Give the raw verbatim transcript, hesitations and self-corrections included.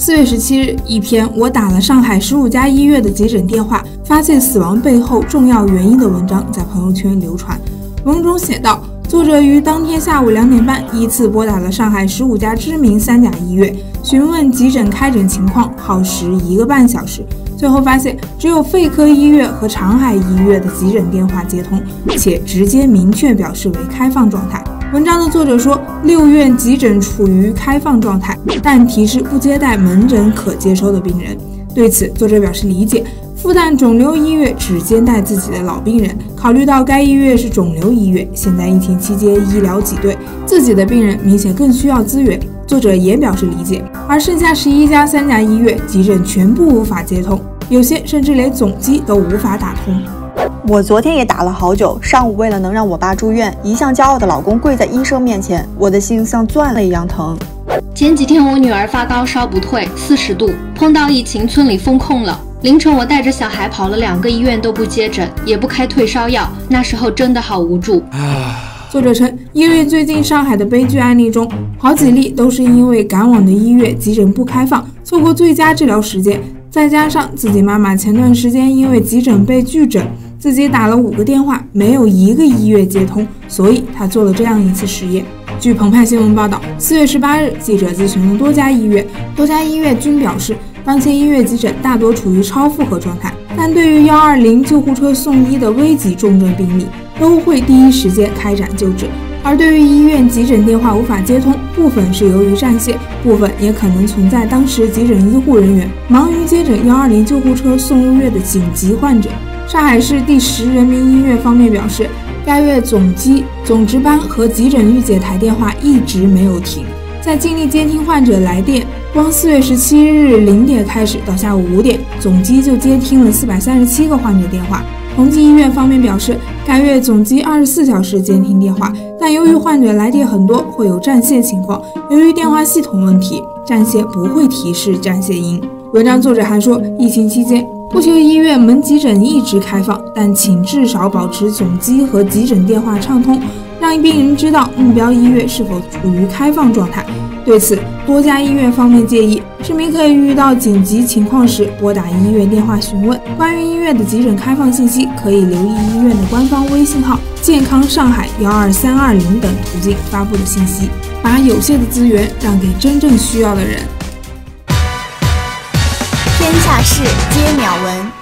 四月十七日，一篇我打了上海十五家医院的急诊电话，发现死亡背后重要原因的文章在朋友圈流传。文中写道，作者于当天下午两点半依次拨打了上海十五家知名三甲医院，询问急诊开诊情况，耗时一个半小时。最后发现，只有肺科医院和长海医院的急诊电话接通，且直接明确表示为开放状态。文章的作者说，六院急诊处于开放状态，但提示不接待门诊可接收的病人。对此，作者表示理解。复旦肿瘤医院只接待自己的老病人，考虑到该医院是肿瘤医院，现在疫情期间医疗挤兑，自己的病人明显更需要资源。作者也表示理解。而剩下十一家三甲医院急诊全部无法接通，有些甚至连总机都无法打通。 我昨天也打了好久，上午为了能让我爸住院，一向骄傲的老公跪在医生面前，我的心像钻了一样疼。 前几天我女儿发高烧不退，四十度，碰到疫情，村里封控了。凌晨我带着小孩跑了两个医院都不接诊，也不开退烧药，那时候真的好无助。 作者称，因为最近上海的悲剧案例中，好几例都是因为赶往的医院急诊不开放，错过最佳治疗时间，再加上自己妈妈前段时间因为急诊被拒诊，自己打了五个电话，没有一个医院接通，所以他做了这样一次实验。据澎湃新闻报道，四月十八日，记者咨询了多家医院，多家医院均表示，当前医院急诊大多处于超负荷状态，但对于一二零救护车送医的危急重症病例，都会第一时间开展救治。而对于医院急诊电话无法接通，部分是由于占线，部分也可能存在当时急诊医护人员忙于接诊一二零救护车送入院的紧急患者。上海市第十人民医院方面表示，该院总机、总值班和急诊预检台电话一直没有停，在尽力接听患者来电。光四月十七日零点开始到下午五点，总机就接听了四百三十七个患者电话。同济医院方面表示，该院总机二十四小时接听电话，但由于患者来电很多，会有占线情况。由于电话系统问题，占线不会提示占线音。文章作者还说，疫情期间不求医院门急诊一直开放，但请至少保持总机和急诊电话畅通，让病人知道目标医院是否处于开放状态。对此，多家医院方面建议，市民可以遇到紧急情况时拨打医院电话询问。关于医院的急诊开放信息，可以留意医院的官方微信号“健康上海幺二三二零”等途径发布的信息，把有限的资源让给真正需要的人。 天下事皆秒闻。